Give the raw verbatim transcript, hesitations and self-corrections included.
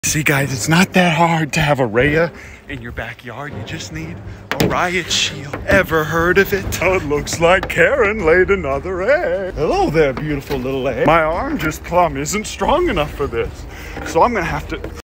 See guys, it's not that hard to have a Rhea in your backyard. You just need a Riot shield. Ever heard of it? Oh, it looks like Karen laid another egg. Hello there, beautiful little egg. My arm just plumb isn't strong enough for this. So I'm gonna have to